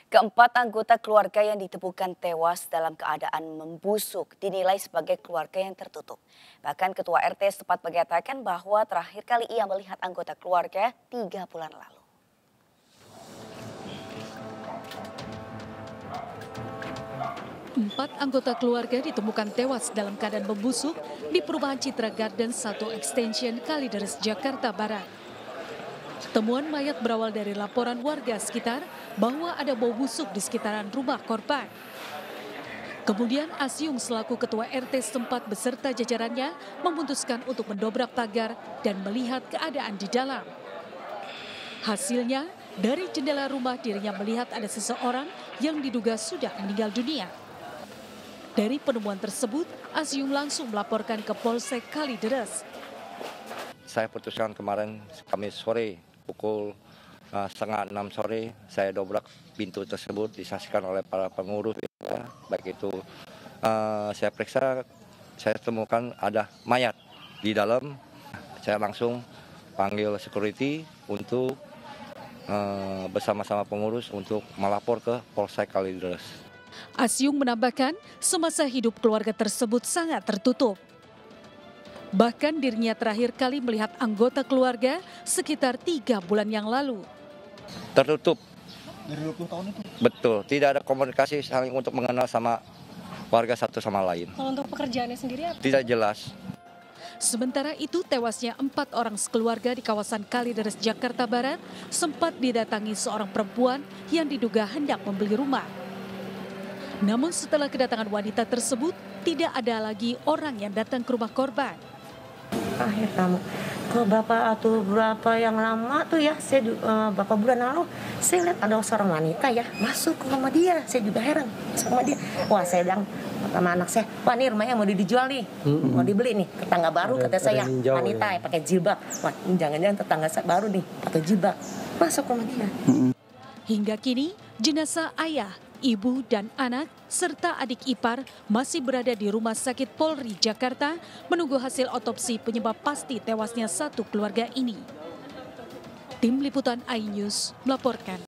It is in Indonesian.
Keempat anggota keluarga yang ditemukan tewas dalam keadaan membusuk dinilai sebagai keluarga yang tertutup. Bahkan Ketua RT sempat mengatakan bahwa terakhir kali ia melihat anggota keluarga 3 bulan lalu. Empat anggota keluarga ditemukan tewas dalam keadaan membusuk di perumahan Citra Garden 1 Extension Kalideres, Jakarta Barat. Temuan mayat berawal dari laporan warga sekitar bahwa ada bau busuk di sekitaran rumah korban. Kemudian Asyung selaku Ketua RT setempat beserta jajarannya memutuskan untuk mendobrak pagar dan melihat keadaan di dalam. Hasilnya, dari jendela rumah dirinya melihat ada seseorang yang diduga sudah meninggal dunia. Dari penemuan tersebut, Asyung langsung melaporkan ke Polsek Kalideres. Saya putuskan kemarin Kamis sore pukul 5:30 sore saya dobrak pintu tersebut disaksikan oleh para pengurus. Ya, baik itu saya periksa, saya temukan ada mayat di dalam. Saya langsung panggil security untuk bersama-sama pengurus untuk melapor ke Polsek Kalideres. Asyung menambahkan semasa hidup keluarga tersebut sangat tertutup. Bahkan dirinya terakhir kali melihat anggota keluarga sekitar 3 bulan yang lalu. Tertutup. Dari 20 tahun itu? Betul, tidak ada komunikasi saling untuk mengenal sama warga satu sama lain. Kalau untuk pekerjaannya sendiri apa? Tidak jelas. Sementara itu tewasnya 4 orang sekeluarga di kawasan Kalideres, Jakarta Barat sempat didatangi seorang perempuan yang diduga hendak membeli rumah. Namun setelah kedatangan wanita tersebut, tidak ada lagi orang yang datang ke rumah korban. Akhir kamu ke bapak atau berapa yang lama tuh ya, saya beberapa bulan lalu saya lihat ada seorang wanita ya masuk ke rumah dia. Saya juga heran sama dia. Wah, saya bilang sama anak saya, wah ini rumahnya mau dijual nih, mau dibeli nih, tetangga baru kata saya, wanita ya pakai jilbab. Wah, jangan-jangan tetangga saya baru nih pakai jilbab masuk ke rumah dia. Hingga kini jenazah ayah, ibu dan anak serta adik ipar masih berada di Rumah Sakit Polri Jakarta menunggu hasil otopsi penyebab pasti tewasnya satu keluarga ini. Tim Liputan iNews melaporkan.